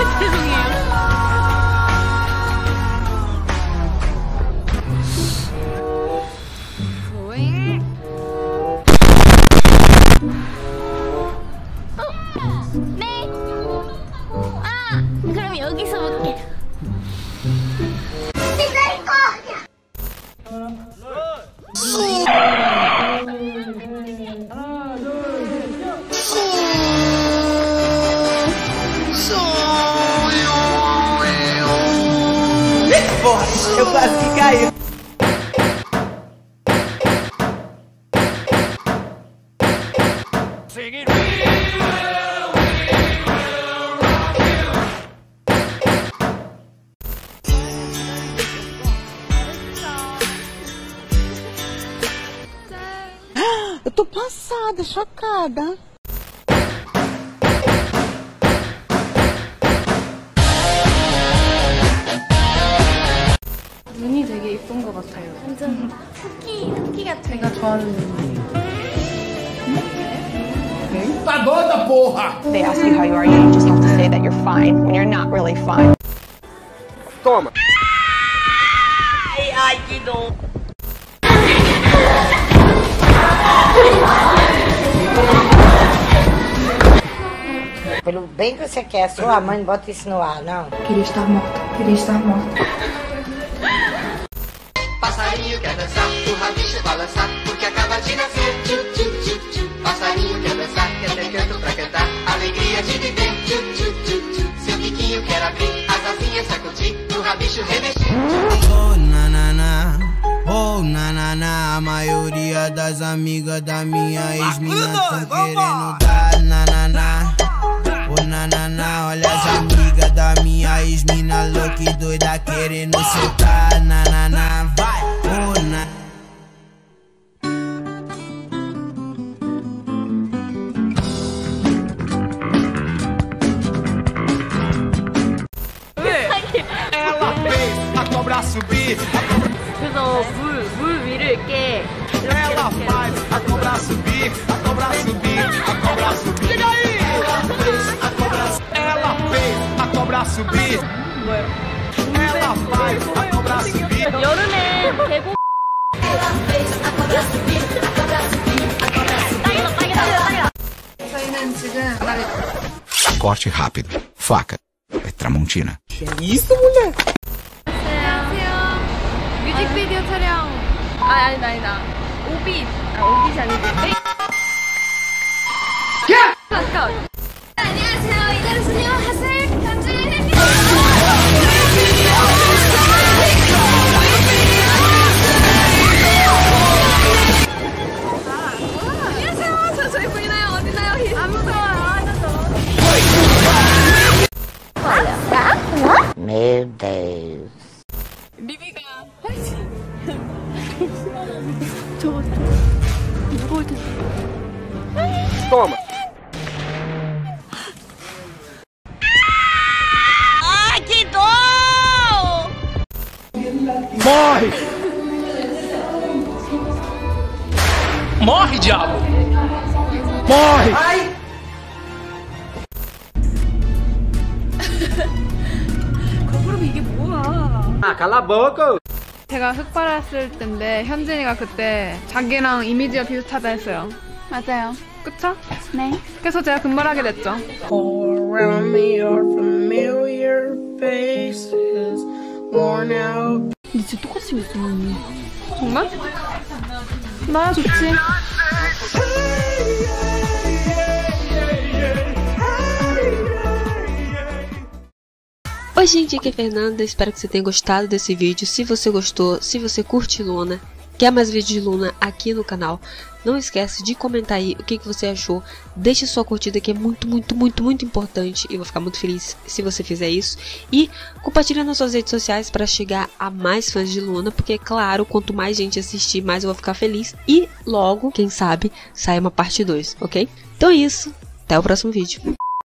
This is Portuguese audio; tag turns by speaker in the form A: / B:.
A: 죄송해요. 네. 그럼 여기서 볼게.
B: Porra, eu quase caí.
C: Eu tô passada, chocada.
A: 눈이 되게 예쁜 것 같아요. 완전 토끼 같아. 제가 좋아하는 눈.
D: Tá doida, porra!
E: They ask you how you are, you just have to say that you're fine when you're not really fine.
B: Toma.
F: Ai, que dor.
G: Pelo bem que você quer, sua mãe não bota isso no ar, não.
A: Queria estar morta. Queria estar morta.
H: Passarinho quer dançar, o rabicho balançar, porque acaba de nascer. Tchu, tchu, tchu, tchu. Passarinho quer dançar, quer ter canto pra cantar, alegria de viver. Tchu, tchu, tchu, tchu. Seu biquinho quer abrir, as asinhas sacudir, o rabicho remexer.
I: Oh, nanana, oh, nanana, a maioria das amigas da minha ex-mina tão querendo dar nanana. Oh, nanana, olha as amigas da minha ex-mina louca e doida querendo soltar nanana. Vai, oh, nanana.
D: Ela fez a cobra subir.
A: 그래서 물 위를 이렇게
D: Ela faz a cobra subir, a cobra subir, a cobra subir. Diga aí! Ela fez a cobra subir.
A: 뭐예요?
D: Ela faz a cobra subir.
A: 여름에 계곡. 저희는 지금 바다를
J: Corte rápido. Faca. É Tramontina.
C: Isso, mulher?
A: 안녕하세요. 뮤직비디오 촬영. 아니다. 오빛이 아니지. 잠깐. 안녕하세요. 이달수녀 하슬 현진. 안녕하세요. 저희 보이나요? 어디나요? 안 무서워요.
G: Meu Deus.
A: 리비가 화이팅! 저거 무거울 텐데.
B: Toma.
F: Ai, que dor!
D: Morre! Morre, diabo! Morre!
A: 거꾸로 이게 뭐야?
B: Ah, cala a boca.
A: 제가 흑발했을 때인데 현진이가 그때 자기랑 이미지가 비슷하다 했어요. 맞아요. 그쵸? 네. 그래서 제가 금발하게 됐죠.
H: All around me are familiar faces, worn out.
A: 근데 진짜 똑같이 생겼어. 정말? 나야 좋지.
K: Oi gente, aqui é a Fernanda, espero que você tenha gostado desse vídeo. Se você gostou, se você curte Luna, quer mais vídeos de Luna aqui no canal, não esquece de comentar aí o que você achou. Deixe sua curtida que é muito importante e eu vou ficar muito feliz se você fizer isso. E compartilha nas suas redes sociais para chegar a mais fãs de Luna, porque claro, quanto mais gente assistir, mais eu vou ficar feliz. E logo, quem sabe, sai uma parte 2, ok? Então é isso, até o próximo vídeo.